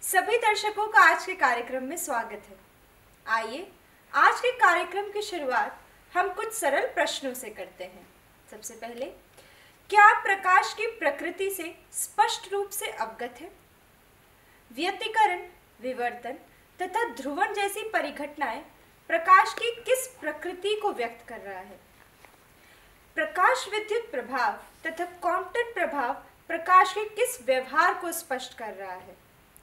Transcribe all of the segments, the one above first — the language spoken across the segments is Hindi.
सभी दर्शकों का आज के कार्यक्रम में स्वागत है। आइए आज के कार्यक्रम की शुरुआत हम कुछ सरल प्रश्नों से करते हैं। सबसे पहले, क्या आप प्रकाश की प्रकृति से स्पष्ट रूप से अवगत हैं? व्यतिकरण, विवर्तन तथा ध्रुवण जैसी परिघटनाएं प्रकाश की किस प्रकृति को व्यक्त कर रहा है? प्रकाश विद्युत प्रभाव तथा क्वांटम प्रभाव प्रकाश के किस व्यवहार को स्पष्ट कर रहा है?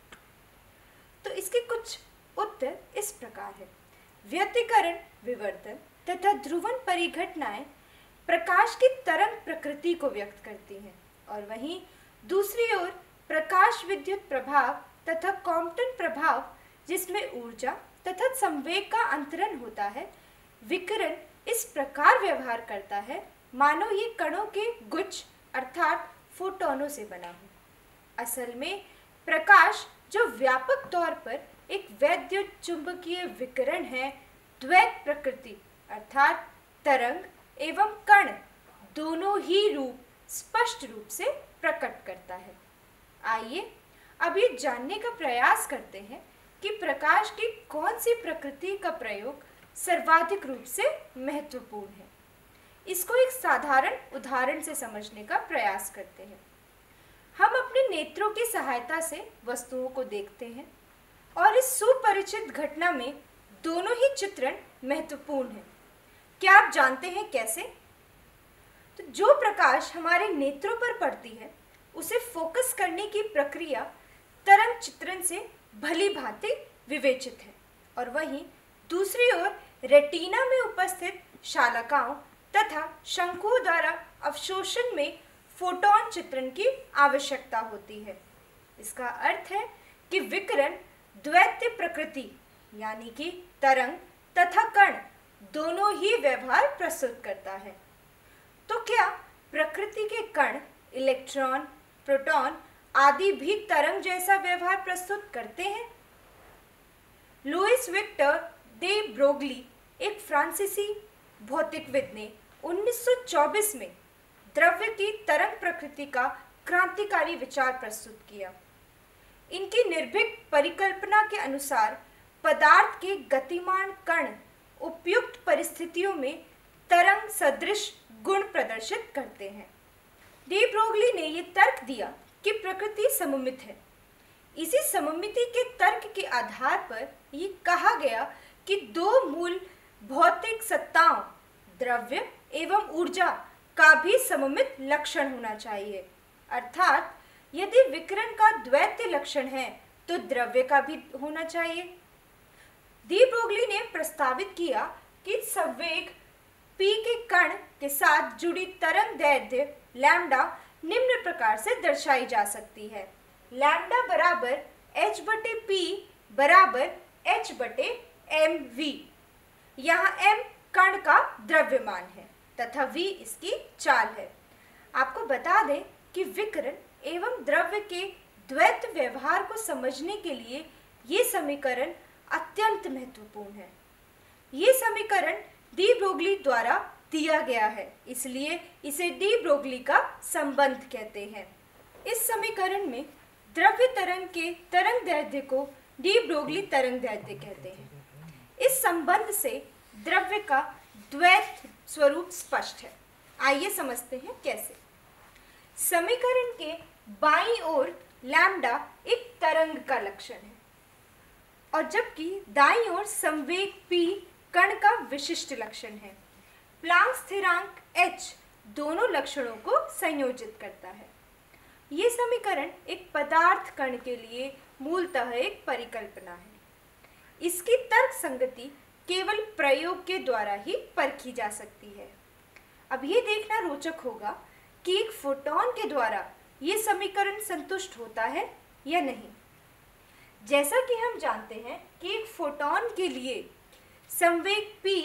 तो इसके कुछ उत्तर इस प्रकार है। व्यतिकरण, विवर्तन तथा ध्रुवण परिघटनाएं प्रकाश की तरंग प्रकृति को व्यक्त करती हैं और वहीं दूसरी ओर प्रकाश विद्युत प्रभाव तथा क्वांटम प्रभाव, जिसमें ऊर्जा तथा संवेग का अंतरण होता है, विकिरण इस प्रकार व्यवहार करता है मानो ये कणों के गुच्छ अर्थात फोटोनों से बना हो। असल में प्रकाश जो व्यापक तौर पर एक वैद्युत चुंबकीय विकिरण है, द्वैत प्रकृति अर्थात तरंग एवं कण दोनों ही रूप स्पष्ट रूप से प्रकट करता है। आइए अब ये जानने का प्रयास करते हैं कि प्रकाश की कौन सी प्रकृति का प्रयोग सर्वाधिक रूप से महत्वपूर्ण है। इसको एक साधारण उदाहरण से समझने का प्रयास करते हैं। हम अपने नेत्रों की सहायता से वस्तुओं को देखते हैं और इस सुपरिचित घटना में दोनों ही चित्रण महत्वपूर्ण हैं। क्या आप जानते हैं कैसे? तो जो प्रकाश हमारे नेत्रों पर पड़ती है उसे फोकस करने की प्रक्रिया तरंग चित्रण से भली भांति विवेचित है और वहीं दूसरी ओर रेटिना में उपस्थित शालकाओं तथा शंकुओं द्वारा अवशोषण में फोटोन चित्रण की आवश्यकता होती है। इसका अर्थ है कि विकिरण द्वैत प्रकृति यानी कि तरंग तथा कण दोनों ही व्यवहार प्रस्तुत करता है। तो क्या प्रकृति के कण, इलेक्ट्रॉन, प्रोटॉन आदि भी तरंग जैसा व्यवहार प्रस्तुत करते हैं? लुइस विक्टर डे ब्रोगली, एक फ्रांसीसी भौतिकविद ने 1924 में द्रव्य की तरंग प्रकृति का क्रांतिकारी विचार प्रस्तुत किया। इनकी निर्भीक परिकल्पना के अनुसार पदार्थ के गतिमान कण उपयुक्त परिस्थितियों में तरंग सदृश गुण प्रदर्शित करते हैं। डी ब्रोगली ने यह तर्क दिया कि प्रकृति सममित है। इसी सममिति के तर्क के आधार पर यह कहा गया कि दो मूल भौतिक सत्ताओं, द्रव्य एवं ऊर्जा का भी सममित लक्षण होना चाहिए। अर्थात यदि विकिरण का द्वैत लक्षण है तो द्रव्य का भी होना चाहिए। डी ब्रोगली ने प्रस्तावित किया कि संवेग p के कण के साथ जुड़ी तरंग दैर्ध्य लैम्डा निम्न प्रकार से दर्शाई जा सकती है। लैम्डा बराबर h/p बराबर h/mv। यहाँ m कण का द्रव्यमान है तथा v इसकी चाल है। आपको बता दें कि विकिरण एवं द्रव्य के द्वैत व्यवहार को समझने के लिए ये समीकरण अत्यंत महत्वपूर्ण है। ये समीकरण डी ब्रोगली द्वारा दिया गया है, इसलिए इसे डी ब्रोगली का संबंध कहते हैं। इस समीकरण में द्रव्य तरंग के तरंग दैर्ध्य को डी ब्रोगली तरंग दैर्ध्य कहते हैं। इस संबंध से द्रव्य का द्वैत स्वरूप स्पष्ट है। आइए समझते हैं कैसे। समीकरण के बाईं ओर लैम्डा एक तरंग का लक्षण है और जबकि दाईं ओर संवेग p कण का विशिष्ट लक्षण है। प्लांक स्थिरांक h दोनों लक्षणों को संयोजित करता है। ये समीकरण एक पदार्थ कण के लिए मूलतः एक परिकल्पना है। इसकी तर्क संगति केवल प्रयोग के द्वारा ही परखी जा सकती है। अब ये देखना रोचक होगा कि एक फोटोन के द्वारा ये समीकरण संतुष्ट होता है या नहीं। जैसा कि हम जानते हैं कि एक फोटोन के लिए संवेग p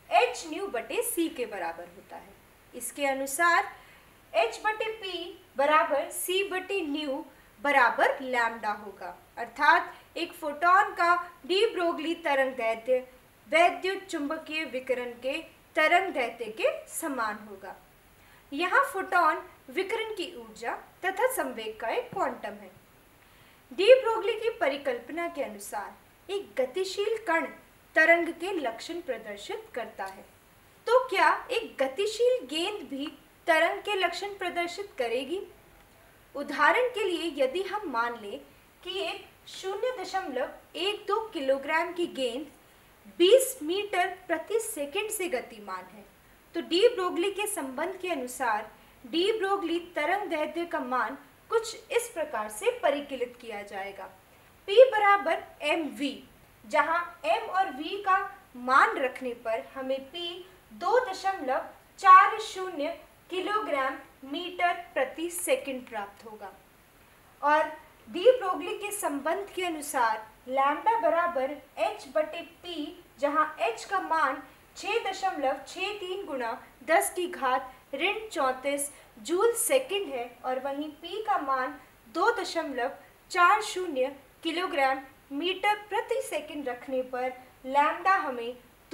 h/c के बराबर होता है। इसके अनुसार h/p बराबर c/ν बराबर लैम्डा होगा। अर्थात एक फोटोन का डी ब्रोगली तरंग दैर्ध्य वैद्युत चुंबकीय विकिरण के तरंग दैर्ध्य के समान होगा। यहाँ फोटोन विकिरण की ऊर्जा तथा संवेग का एक क्वांटम है। डी ब्रोगली की परिकल्पना के अनुसार एक गतिशील कण तरंग के लक्षण प्रदर्शित करता है। तो क्या एक गतिशील गेंद भी तरंग के लक्षण प्रदर्शित करेगी? उदाहरण के लिए यदि हम मान लें कि एक 0.12 किलोग्राम की गेंद 20 मीटर प्रति सेकंड से गतिमान है, तो डी ब्रोगली के संबंध के अनुसार डी ब्रोगली तरंग दैर्ध्य का मान कुछ इस प्रकार से परिकलित किया जाएगा। P बराबर mv, जहां m और v का मान रखने पर हमें P 2.40 किलोग्राम मीटर प्रति सेकंड प्राप्त होगा। और डी ब्रोगली के संबंध के अनुसार लैम्डा बराबर h बटे p, जहां h का मान 6.63 गुणा 10 की घात ऋण 34 जूल सेकंड है, और वहीं p का मान 2.40 किलोग्राम मीटर प्रति सेकंड रखने पर लैम्डा हमें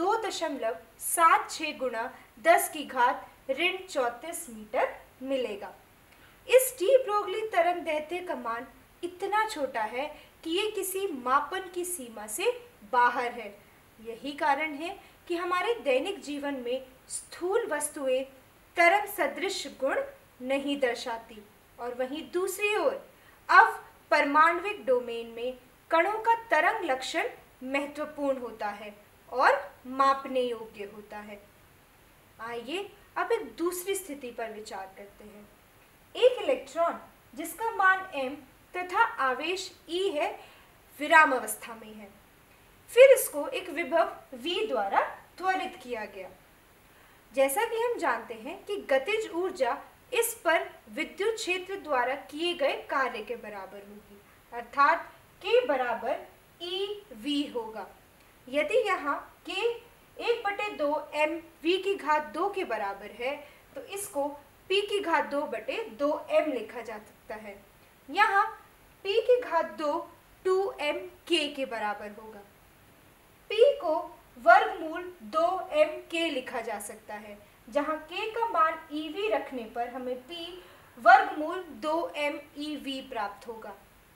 2.76 गुणा 10 की घात ऋण 34 मीटर मिलेगा। इस डी ब्रोगली तरंग दैर्ध्य का मान इतना छोटा है कि ये किसी मापन की सीमा से बाहर है। यही कारण है कि हमारे दैनिक जीवन में स्थूल वस्तुएं तरंग सदृश गुण नहीं दर्शाती, और वहीं दूसरी ओर अब परमाणविक डोमेन में कणों का तरंग लक्षण महत्वपूर्ण होता है और मापने योग्य होता है। आइए अब एक दूसरी स्थिति पर विचार करते हैं। एक इलेक्ट्रॉन जिसका मान m तथा आवेश E है विराम अवस्था में है। फिर इसको एक विभव v द्वारा त्वरित किया गया। जैसा कि हम जानते हैं कि गतिज ऊर्जा इस पर विद्युत क्षेत्र द्वारा किए गए कार्य के बराबर होगी, अर्थात k बराबर EV होगा। यदि यहाँ k 1/2 mv की घात 2 के बराबर है, तो इसको p की घात 2/2m लिखा जा सकता है। यहाँ p की घात 2 2mk के बराबर होगा। p को वर्गमूल 2mk लिखा जा सकता है, जहाँ k का मान ev रखने पर हमें p वर्गमूल 2mev प्राप्त होगा।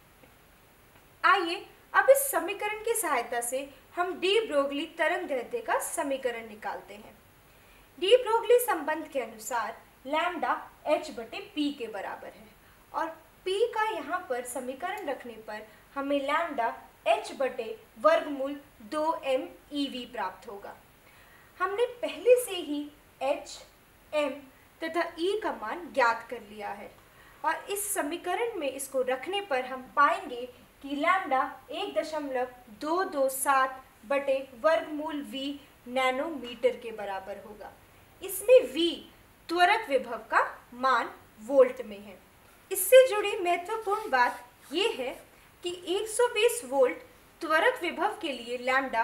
आइए अब इस समीकरण की सहायता से हम डी ब्रोगली तरंग दैर्ध्य का समीकरण निकालते हैं। डी ब्रोगली संबंध के अनुसार लैम्डा h बटे p के बराबर है, और p का यहाँ पर समीकरण रखने पर हमें लैम्डा h बटे वर्गमूल 2mev प्राप्त होगा। हमने पहले से ही h, m तथा e का मान ज्ञात कर लिया है, और इस समीकरण में इसको रखने पर हम पाएंगे कि लैम्डा 1.227 बटे वर्गमूल v नैनोमीटर के बराबर होगा। इसमें v त्वरक विभव का मान वोल्ट में है। इससे जुड़ी महत्वपूर्ण बात यह है कि 120 वोल्ट त्वरक विभव के लिए लैम्डा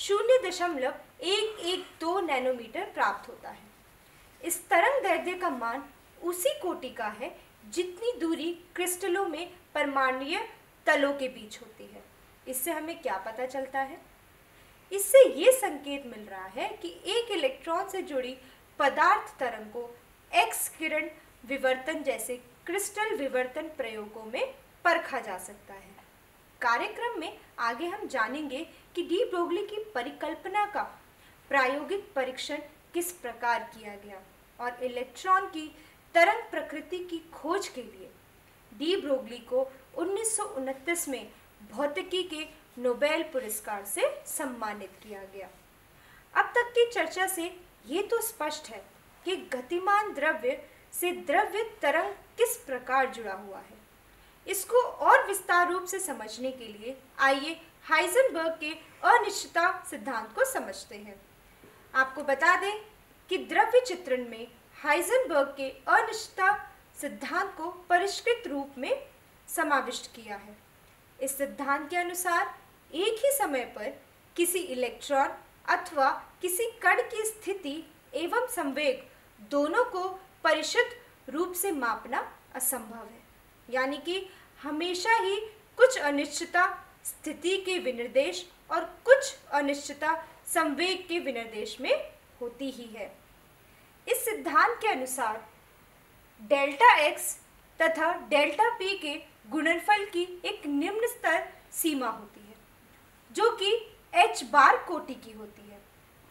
0.112 नैनोमीटर प्राप्त होता है। इस तरंग दैर्ध्य का मान उसी कोटि का है जितनी दूरी क्रिस्टलों में परमाणुीय तलों के बीच होती है। इससे हमें क्या पता चलता है? इससे ये संकेत मिल रहा है कि एक इलेक्ट्रॉन से जुड़ी पदार्थ तरंग को एक्स किरण विवर्तन जैसे क्रिस्टल विवर्तन प्रयोगों में परखा जा सकता है। कार्यक्रम में आगे हम जानेंगे कि डी ब्रोगली की परिकल्पना का प्रायोगिक परीक्षण किस प्रकार किया गया, और इलेक्ट्रॉन की तरंग प्रकृति की खोज के लिए डी ब्रोगली को 1929 में भौतिकी के नोबेल पुरस्कार से सम्मानित किया गया। अब तक की चर्चा से ये तो स्पष्ट है कि गतिमान द्रव्य से द्रव्य तरंग किस प्रकार जुड़ा हुआ है। इसको और विस्तार रूप से समझने के लिए आइए हाइजेनबर्ग के अनिश्चितता सिद्धांत को समझते हैं। आपको बता दें कि द्रव्य चित्रण में हाइजेनबर्ग के अनिश्चितता सिद्धांत को परिष्कृत रूप में समाविष्ट किया है। इस सिद्धांत के अनुसार एक ही समय पर किसी इलेक्ट्रॉन अथवा किसी कण की स्थिति एवं संवेग दोनों को परिष्कृत रूप से मापना असंभव है, यानी कि हमेशा ही कुछ अनिश्चितता स्थिति के विनिर्देश और कुछ अनिश्चितता संवेग के विनिर्देश में होती ही है। इस सिद्धांत के अनुसार डेल्टा x तथा डेल्टा p के गुणनफल की एक निम्न स्तर सीमा होती है जो कि h बार कोटि की होती है।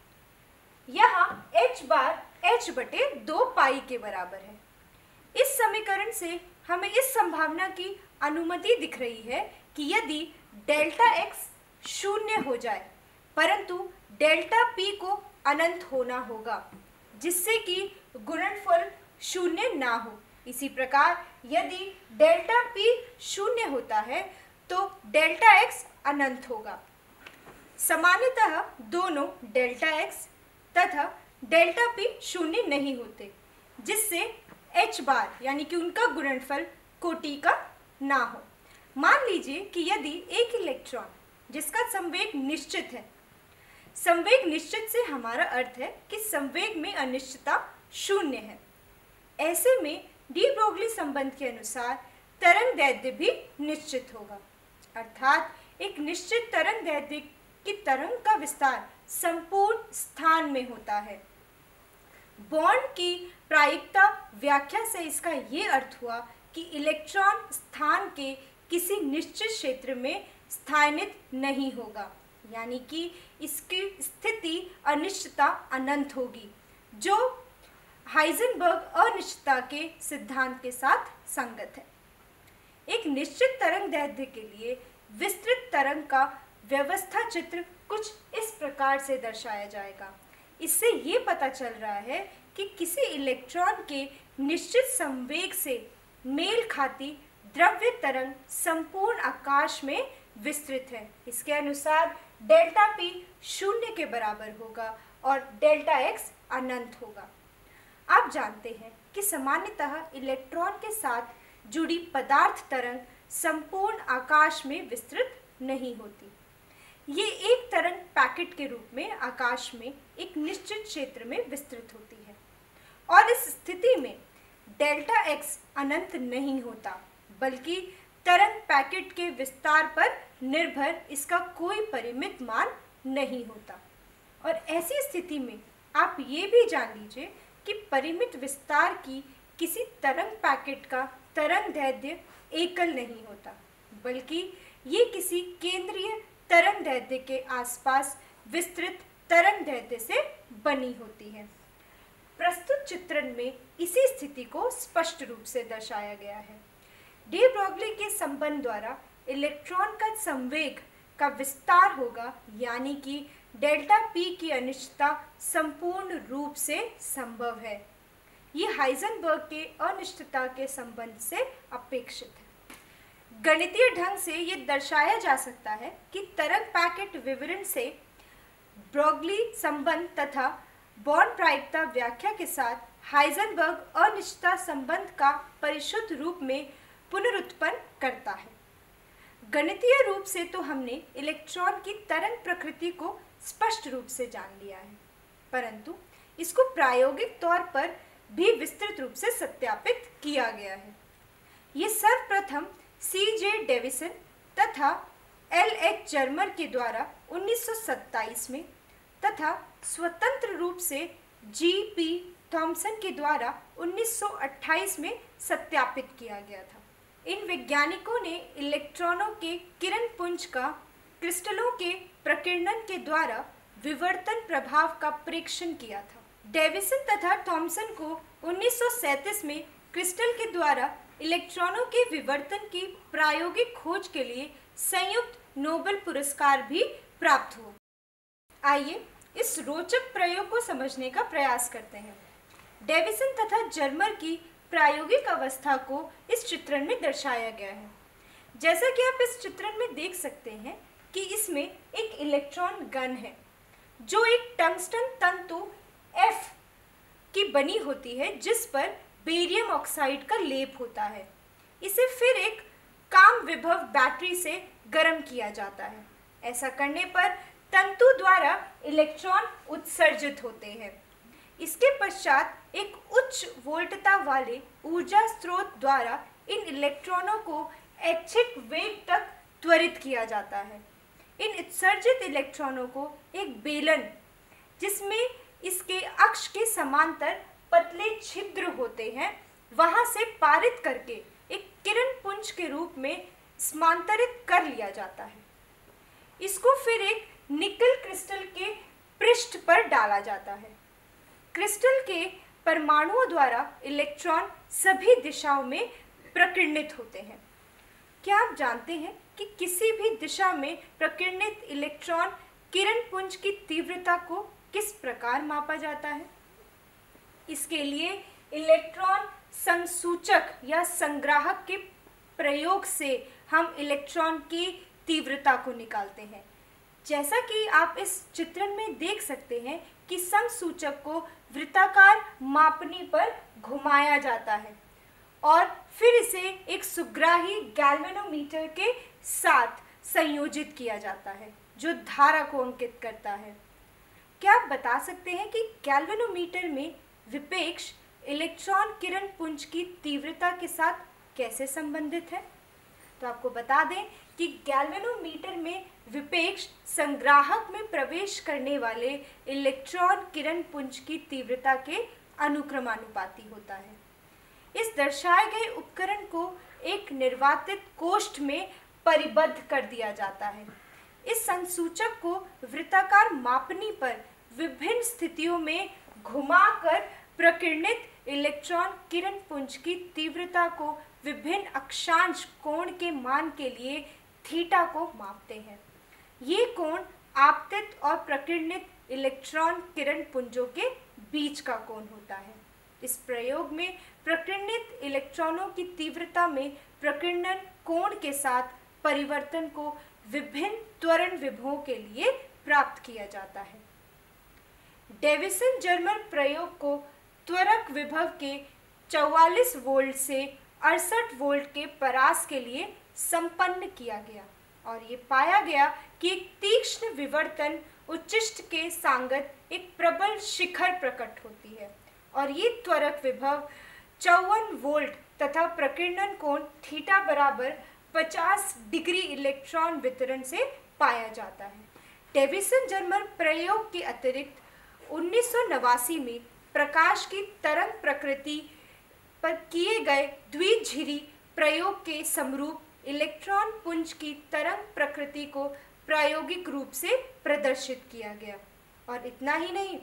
यहाँ h बार h बटे 2 पाई के बराबर है। इस समीकरण से हमें इस संभावना की अनुमति दिख रही है कि यदि डेल्टा x शून्य हो जाए परंतु डेल्टा p को अनंत होना होगा जिससे कि गुणनफल शून्य ना हो। इसी प्रकार यदि डेल्टा p शून्य होता है तो डेल्टा x अनंत होगा। सामान्यतः दोनों डेल्टा x तथा डेल्टा p शून्य नहीं होते जिससे h बार यानी कि उनका गुणनफल कोटि का ना हो। मान लीजिए कि यदि एक इलेक्ट्रॉन जिसका संवेग निश्चित है, संवेग निश्चित से हमारा अर्थ है कि संवेग में अनिश्चितता शून्य है, ऐसे में डी ब्रोगली संबंध के अनुसार तरंग दैर्ध्य भी निश्चित होगा। अर्थात एक निश्चित तरंग दैर्ध्य की तरंग का विस्तार संपूर्ण स्थान में होता है। बॉर्न की प्रायिकता व्याख्या से इसका ये अर्थ हुआ कि इलेक्ट्रॉन स्थान के किसी निश्चित क्षेत्र में स्थानित नहीं होगा, यानी कि इसकी स्थिति अनिश्चितता अनंत होगी, जो हाइजेनबर्ग अनिश्चितता के सिद्धांत के साथ संगत है। एक निश्चित तरंग दैर्ध्य के लिए विस्तृत तरंग का व्यवस्था चित्र कुछ इस प्रकार से दर्शाया जाएगा। इससे ये पता चल रहा है कि किसी इलेक्ट्रॉन के निश्चित संवेग से मेल खाती द्रव्य तरंग संपूर्ण आकाश में विस्तृत है। इसके अनुसार डेल्टा p शून्य के बराबर होगा और डेल्टा x अनंत होगा। आप जानते हैं कि सामान्यतः इलेक्ट्रॉन के साथ जुड़ी पदार्थ तरंग संपूर्ण आकाश में विस्तृत नहीं होती। ये एक तरंग पैकेट के रूप में आकाश में एक निश्चित क्षेत्र में विस्तृत होती है और इस स्थिति में डेल्टा x अनंत नहीं होता, बल्कि तरंग पैकेट के विस्तार पर निर्भर इसका कोई परिमित मान नहीं होता। और ऐसी स्थिति में आप ये भी जान लीजिए कि परिमित विस्तार की किसी तरंग पैकेट का तरंग दैर्ध्य एकल नहीं होता, बल्कि ये किसी केंद्रीय तरंग दैर्ध्य के आसपास विस्तृत तरंग दैर्ध्य से बनी होती है। प्रस्तुत चित्रण में इसी स्थिति को स्पष्ट रूप से दर्शाया गया है। डी ब्रोगली के संबंध द्वारा इलेक्ट्रॉन का संवेग का विस्तार होगा, यानी कि डेल्टा p की अनिश्चितता संपूर्ण रूप से संभव है। ये हाइजेनबर्ग के अनिश्चितता के संबंध से अपेक्षित है। गणितीय ढंग से ये दर्शाया जा सकता है कि तरंग पैकेट विवरण से ब्रोगली संबंध तथा बॉर्न प्रायिकता व्याख्या के साथ हाइजेनबर्ग अनिश्चितता संबंध का परिशुद्ध रूप में पुनरुत्पन्न करता है। गणितीय रूप से तो हमने इलेक्ट्रॉन की तरंग प्रकृति को स्पष्ट रूप से जान लिया है, परंतु इसको प्रायोगिक तौर पर भी विस्तृत रूप से सत्यापित किया गया है। ये सर्वप्रथम C.J. डेविसन तथा L.H. जर्मर के द्वारा 1927 में तथा स्वतंत्र रूप से G.P. थॉमसन के द्वारा 1928 में सत्यापित किया गया था। इन वैज्ञानिकों ने इलेक्ट्रॉनों के किरण पुंज का क्रिस्टलों के प्रकीर्णन के द्वारा विवर्तन प्रभाव का परीक्षण किया था। डेविसन तथा थॉमसन को 1937 में क्रिस्टल के द्वारा इलेक्ट्रॉनों के विवर्तन की प्रायोगिक खोज के लिए संयुक्त नोबेल पुरस्कार भी प्राप्त हुआ। आइए इस रोचक प्रयोग को समझने का प्रयास करते हैं। डेविसन तथा जर्मर की प्रायोगिक अवस्था को इस चित्रण में दर्शाया गया है। जैसा कि आप इस चित्रण में देख सकते हैं कि इसमें एक इलेक्ट्रॉन गन है जो एक टंगस्टन तंतु F की बनी होती है जिस पर बेरियम ऑक्साइड का लेप होता है। इसे फिर एक काम विभव बैटरी से गर्म किया जाता है। ऐसा करने पर तंतु द्वारा इलेक्ट्रॉन उत्सर्जित होते हैं। इसके पश्चात एक उच्च वोल्टता वाले ऊर्जा स्रोत द्वारा इन इलेक्ट्रॉनों को ऐच्छिक वेग तक त्वरित किया जाता है। इन उत्सर्जित इलेक्ट्रॉनों को एक बेलन जिसमें इसके अक्ष के समांतर पतले छिद्र होते हैं वहां से पारित करके एक किरण पुंज के रूप में स्थानांतरित कर लिया जाता है। इसको फिर एक निकल क्रिस्टल के पृष्ठ पर डाला जाता है। क्रिस्टल के परमाणुओं द्वारा इलेक्ट्रॉन सभी दिशाओं में प्रकीर्णित होते हैं। क्या आप जानते हैं कि किसी भी दिशा में प्रकीर्णित इलेक्ट्रॉन किरण पुंज की तीव्रता को किस प्रकार मापा जाता है? इसके लिए इलेक्ट्रॉन संसूचक या संग्राहक के प्रयोग से हम इलेक्ट्रॉन की तीव्रता को निकालते हैं। जैसा कि आप इस चित्रण में देख सकते हैं कि संसूचक को वृत्ताकार मापनी पर घुमाया जाता है और फिर इसे एक सुग्राही गैल्वेनोमीटर के साथ संयोजित किया जाता है जो धारा को अंकित करता है। क्या आप बता सकते हैं कि गैल्वेनोमीटर में विपेक्ष इलेक्ट्रॉन किरण पुंज की तीव्रता के साथ कैसे संबंधित है? तो आपको बता दें कि गैल्वेनोमीटर में विपेक्ष संग्राहक में प्रवेश करने वाले इलेक्ट्रॉन किरण पुंज की तीव्रता के अनुक्रमानुपाती होता है। इस दर्शाए गए उपकरण को एक निर्वातित कोष्ठ में परिबद्ध कर दिया जाता है। इस संसूचक को वृत्ताकार मापनी पर विभिन्न स्थितियों में घुमाकर प्रकीर्णित इलेक्ट्रॉन किरण पुंज की तीव्रता को विभिन्न अक्षांश कोण के मान के लिए थीटा को मापते हैं। ये कोण आपतित और प्रकीर्णित इलेक्ट्रॉन किरण पुंजों के बीच का कोण होता है। इस प्रयोग में प्रकीर्णित इलेक्ट्रॉनों की तीव्रता में प्रकीर्णन कोण के साथ परिवर्तन को विभिन्न त्वरण विभवों के लिए प्राप्त किया जाता है। डेविसन जर्मर प्रयोग को त्वरक विभव के 44 वोल्ट से 68 वोल्ट के परास के लिए संपन्न किया गया और ये पाया गया कि एक तीक्ष्ण विवर्तन उच्चिष्ट के सांगत एक प्रबल शिखर प्रकट होती है और ये त्वरक विभव 54 वोल्ट तथा प्रकीर्णन कोण थीटा बराबर 50 डिग्री इलेक्ट्रॉन वितरण से पाया जाता है। डेविसन जर्मर प्रयोग के अतिरिक्त 1989 में प्रकाश की तरंग प्रकृति पर किए गए द्विझिरी प्रयोग के समरूप इलेक्ट्रॉन पुंज की तरंग प्रकृति को प्रायोगिक रूप से प्रदर्शित किया गया। और इतना ही नहीं,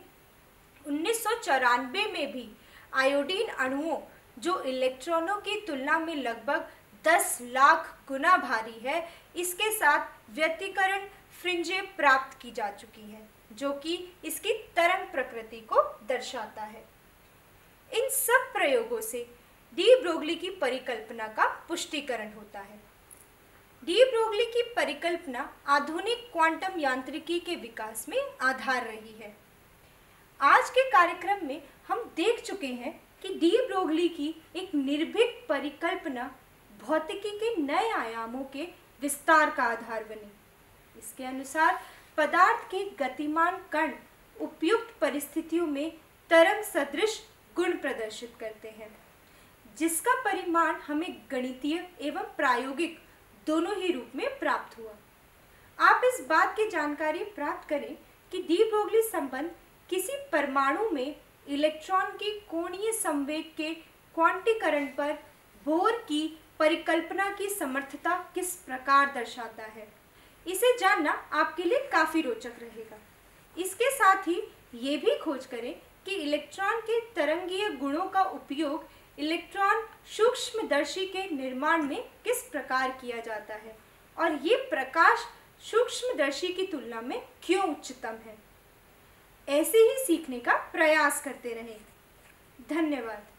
1994 में भी आयोडीन अणुओं जो इलेक्ट्रॉनों की तुलना में लगभग 10 लाख गुना भारी है, इसके साथ व्यतिकरण फ्रिंजें प्राप्त की जा चुकी हैं जो कि इसकी तरंग प्रकृति को दर्शाता है। इन सब प्रयोगों से डी ब्रोगली की परिकल्पना का पुष्टिकरण होता है। डी ब्रोगली की परिकल्पना आधुनिक क्वांटम यांत्रिकी के विकास में आधार रही है। आज के कार्यक्रम में हम देख चुके हैं कि डी ब्रोगली की एक निर्भीक परिकल्पना भौतिकी के नए आयामों के विस्तार का आधार बनी। इसके अनुसार पदार्थ के गतिमान कण उपयुक्त परिस्थितियों में तरंग सदृश गुण प्रदर्शित करते हैं, जिसका परिमाण हमें गणितीय एवं प्रायोगिक दोनों ही रूप में प्राप्त हुआ। आप इस बात की जानकारी प्राप्त करें कि डी ब्रोगली संबंध किसी परमाणु में इलेक्ट्रॉन की कोणीय संवेग के क्वांटीकरण पर बोर की परिकल्पना की समर्थता किस प्रकार दर्शाता है। इसे जानना आपके लिए काफी रोचक रहेगा। इसके साथ ही ये भी खोज करें कि इलेक्ट्रॉन के तरंगीय गुणों का उपयोग इलेक्ट्रॉन सूक्ष्मदर्शी के निर्माण में किस प्रकार किया जाता है और ये प्रकाश सूक्ष्मदर्शी की तुलना में क्यों उच्चतम है। ऐसे ही सीखने का प्रयास करते रहें। धन्यवाद।